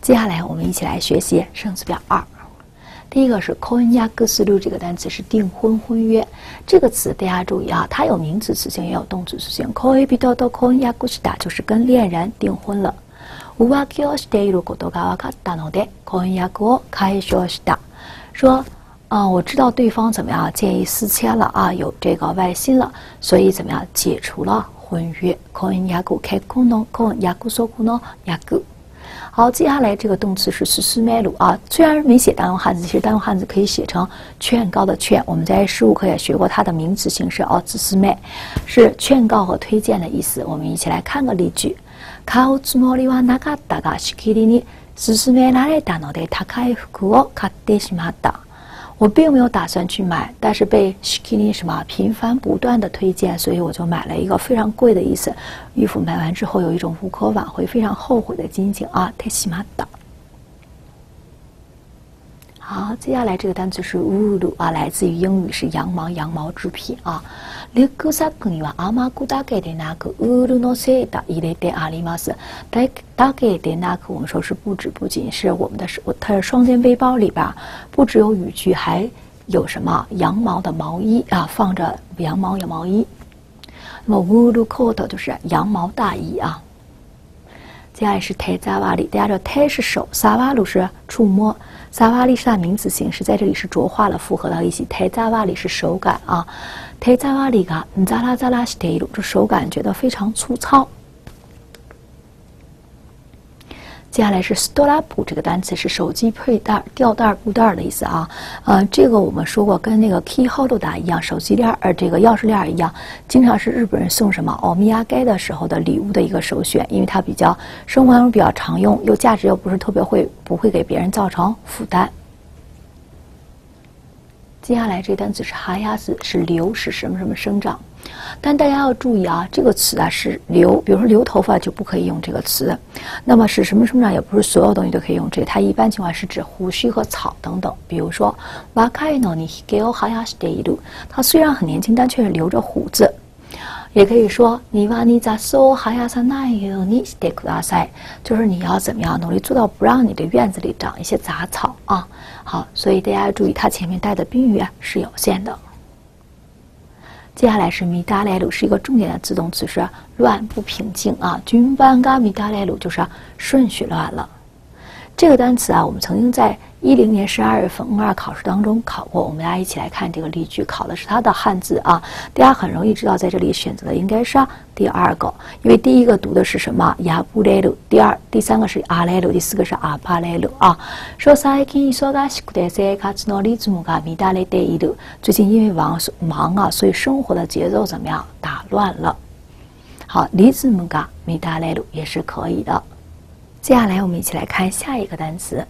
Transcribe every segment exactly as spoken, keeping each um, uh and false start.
接下来我们一起来学习生词表二。第一个是婚約する，这个单词是订婚、婚约。这个词大家注意啊，它有名詞詞性也有动詞詞性。恋人と婚約した就是跟恋人订婚了。浮気をしていることが分かったので婚約を解消した。说，嗯，我知道对方怎么样，建议私签了啊，有这个外心了，所以怎么样解除了婚约。婚約、結婚の婚、約束の約。好，接下来这个动词是勧める啊，虽然没写单用汉字，其实单用汉字可以写成劝告的劝。我们在十五课也学过它的名词形式哦，勧め是劝告和推荐的意思。我们一起来看个例句：買うつもりはなかったがしきりに勧められたので高い服を買ってしまった。我并没有打算去买，但是被 shikini 什么频繁不断的推荐，所以我就买了一个非常贵的意思。衣服买完之后有一种无可挽回、非常后悔的心情啊。てしまった。好，接下来这个单词是ウール啊，来自于英语是羊毛、羊毛制品啊。リュックサックには雨具だけでなくウールのセーター入れてあります。だだけでなく，我们说是不止不仅是我们的，它是双肩背包里边不只有雨具，还有什么羊毛的毛衣啊，放着羊毛的毛衣。那么ウールコート就是羊毛大衣啊。接下来是手触り，大家知道手是手，触る是触摸，触り是它名词形式，在这里是浊化了，复合到一起。手触り是手感啊，手触りがザラザラしている，这手感觉得非常粗糙。接下来是ストラップ，这个单词是手机配带、吊带、布带的意思啊。呃，这个我们说过，跟那个 key holder 一样，手机链儿、这个钥匙链一样，经常是日本人送什么おみやげ的时候的礼物的一个首选，因为它比较生活当中比较常用，又价值又不是特别会，不会给别人造成负担。接下来这个单词是哈亚斯，是流，是什么什么生长。但大家要注意啊，这个词啊是留，比如说留头发就不可以用这个词。那么是什么生长，也不是所有东西都可以用这个，它一般情况是指胡须和草等等。比如说，若いのにひげを生やしている，他虽然很年轻，但却是留着胡子。也可以说，庭に雑草を生やさないようにしてください，就是你要怎么样努力做到不让你的院子里长一些杂草啊。好，所以大家要注意，它前面带的宾语是有限的。接下来是乱れる，是一个重点的自动词，是乱不平静啊。順番が乱れる就是顺序乱了。这个单词啊，我们曾经在一零年十二月份 N 二考试当中考过，我们大家一起来看这个例句，考的是它的汉字啊。大家很容易知道，在这里选择的应该是、啊、第二个，因为第一个读的是什么やぶれる，第二、第三个是あれる，第四个是あばれる啊。说最近忙しくて生活のリズムが乱れている，最近因为忙忙啊，所以生活的节奏怎么样打乱了。好，リズムが乱れる也是可以的。接下来我们一起来看下一个单词，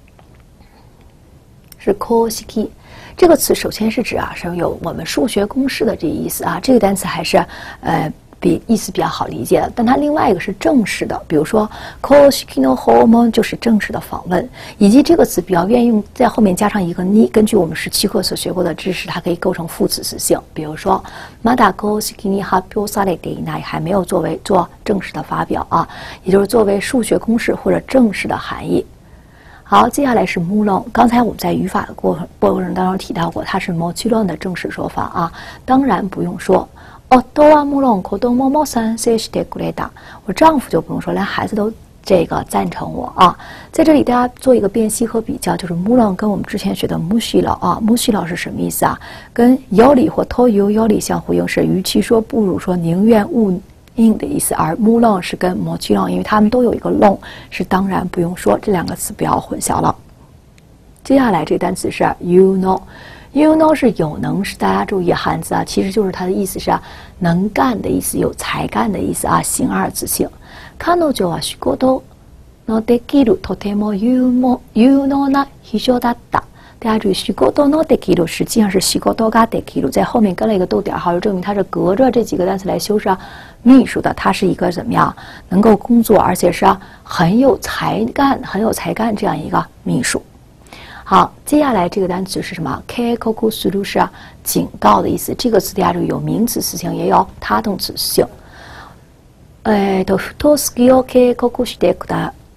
是公式。这个词首先是指啊是有我们数学公式的这意思啊，这个单词还是呃比意思比较好理解的。但它另外一个是正式的，比如说公式の訪問就是正式的访问，以及这个词比较愿意用在后面加上一个に，根据我们十七课所学过的知识，它可以构成副词词性。比如说まだ公式に発表されていない，还没有作为做正式的发表啊，也就是作为数学公式或者正式的含义。好，接下来是もちろん。刚才我们在语法的过程过程当中提到过，它是もちろん的正式说法啊，当然不用说。夫はもちろん子供も賛成してくれた。我丈夫就不用说，连孩子都这个赞成我啊。在这里大家做一个辨析和比较，就是もちろん跟我们之前学的むしろ啊，むしろ是什么意思啊？跟より或というより相呼应，是与其说不如说宁愿勿应的意思，而もちろん是跟もちろん，因为它们都有一个ろん，是当然不用说，这两个词不要混淆了。接下来这个单词是you know。You know 是有能，是大家注意汉字啊，其实就是它的意思是、啊、能干的意思，有才干的意思啊，形二字性。彼女は仕事のできるとても有能な秘書だった。大家注意，仕事のできる实际上是仕事ができる，在后面跟了一个逗点号，就证明它是隔着这几个单词来修饰啊。秘書的，它是一个怎么样能够工作，而且是、啊、很有才干、很有才干这样一个秘书。好，接下来这个单词是什么？警告する是警告的意思。这个词大家注意有名詞詞性，也有他动词性。えっと、不等式を警告してくだ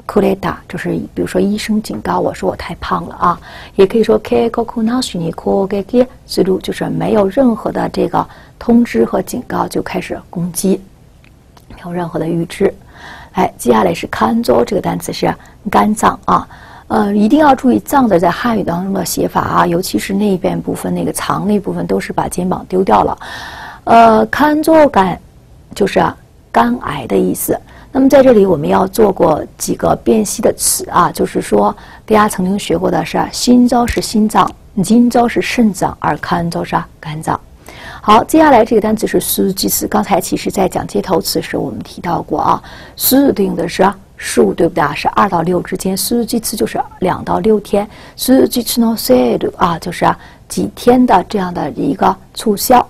库雷达就是比如说医生警告我说我太胖了啊，也可以说 k ko kuna shini ko ge ge 之路，就是没有任何的这个通知和警告就开始攻击，没有任何的预知。来，接下来是肝臓这个单词是肝脏啊。呃，一定要注意脏的在汉语当中的写法啊，尤其是那边部分那个藏那部分都是把肩膀丢掉了。呃，肝臓肝就是肝癌的意思。那么在这里我们要做过几个辨析的词啊，就是说大家曾经学过的是心脏是心脏，筋脏是肾脏，而肝脏是肝脏。好，接下来这个单词是数字词，刚才其实在讲接头词时我们提到过啊，数对应的是数，对不对啊？是二到六之间，数字词就是两到六天，数字词の制度啊，就是几天的这样的一个促销、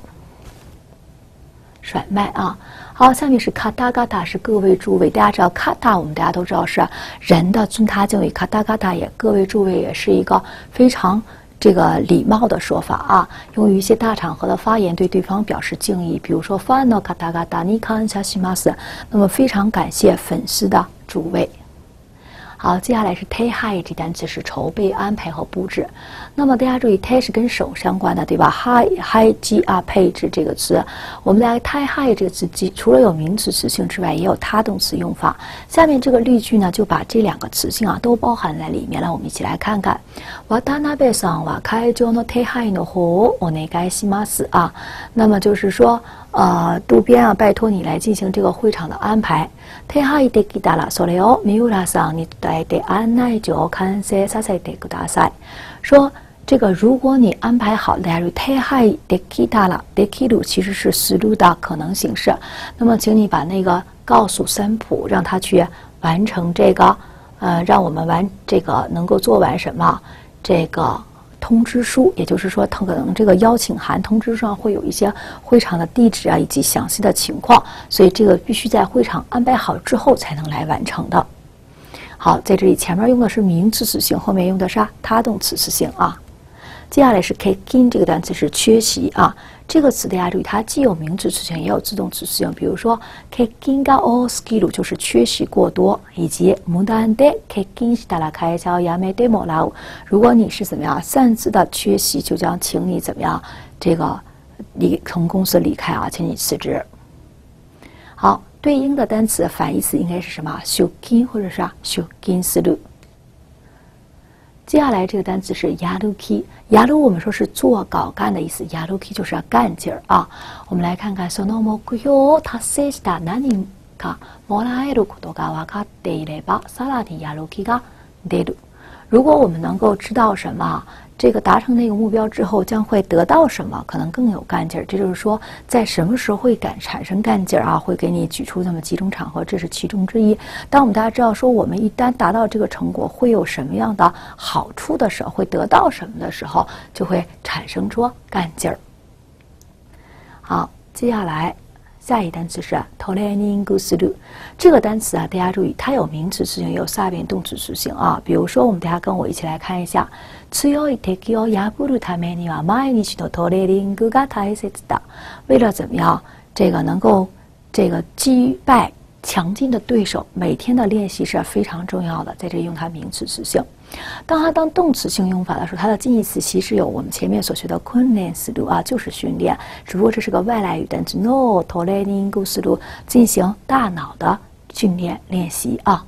甩卖啊。好，下面是卡达嘎达，是各位诸位，大家知道卡达，我们大家都知道是人的尊他敬语，卡达嘎达也各位诸位也是一个非常这个礼貌的说法啊，用于一些大场合的发言，对对方表示敬意，比如说ファンの方々に感謝します，那么非常感谢粉丝的诸位。好，接下来是手配，这单词是筹备、安排和布置。那么大家注意，手是跟手相关的，对吧？配配置啊，配置这个词，我们来手配这个词，除了有名词词性之外，也有他动词用法。下面这个例句呢，就把这两个词性啊都包含在里面了。我们一起来看看。渡辺さんは会場の手配の方をお願いします啊。那么就是说，呃，渡边啊，拜托你来进行这个会场的安排。手配できたらそれを三浦さんに伝えて案内状を完成させてください。说这个，如果你安排好，大家注意，手配できたらできる其实是する的可能形式。那么，请你把那个告诉三浦，让他去完成这个，呃，让我们完这个能够做完什么这个。通知书，也就是说，可能这个邀请函通知上会有一些会场的地址啊，以及详细的情况，所以这个必须在会场安排好之后才能来完成的。好，在这里前面用的是名词词性，后面用的是他动词词性啊。接下来是 kekin 这个单词是缺席啊，这个词大家注意，它既有名词词性，也有自动词词性。比如说 kekin ga o skill 就是缺席过多，以及 mudan de kekin shitaら会社を辞めてもらう。如果你是怎么样擅自的缺席，就将请你怎么样这个离从公司离开啊，请你辞职。好，对应的单词反义词应该是什么 ？shukin 或者是 shukinする。接下来这个单词是やる気，やる我们说是做、搞、干的意思，やる気就是要干劲儿啊。我们来看看その目標を達成した何かもらえることが分かっていれば、さらにやる気が出る。如果我们能够知道什么，这个达成那个目标之后将会得到什么，可能更有干劲儿。这就是说，在什么时候会感产生干劲儿啊？会给你举出这么几种场合，这是其中之一。当我们大家知道说，我们一旦达到这个成果会有什么样的好处的时候，会得到什么的时候，就会产生出干劲儿。好，接下来。下一单词是トレーニングする，这个单词啊，大家注意，它有名词词性，也有下边动词词性啊。比如说，我们大家跟我一起来看一下，強い敵を破るためには毎日のトレーニングが大切だ。为了怎么样，这个能够这个击败强劲的对手，每天的练习是非常重要的。在这里用它名詞詞性。当它当动词性用法的时候，它的近义词其实有我们前面所学的訓練する啊，就是训练，只不过这是个外来语单词 no トレーニングする，进行大脑的训练练习啊。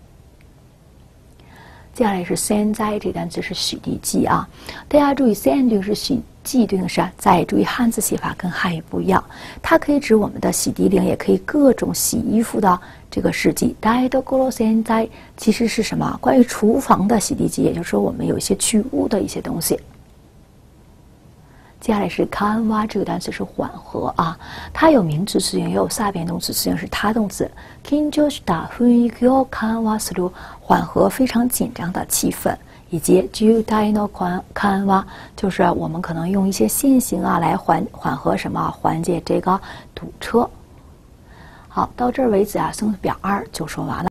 接下来是洗剤，这单词是洗涤剂啊。大家注意，洗对应是洗剂对应是在，注意汉字写法跟汉语不一样，它可以指我们的洗涤灵，也可以各种洗衣服的这个试剂。台所洗剤其实是什么？关于厨房的洗涤剂，也就是说我们有一些去污的一些东西。接下来是緩和，这个单词是缓和啊，它有名词词性，也有下边动词词性，是他动词。緊張した雰囲気を緩和する，缓和非常紧张的气氛，以及渋滞の緩和，就是我们可能用一些线行啊来缓缓和什么，缓解这个堵车。好，到这儿为止啊，生词表二就说完了。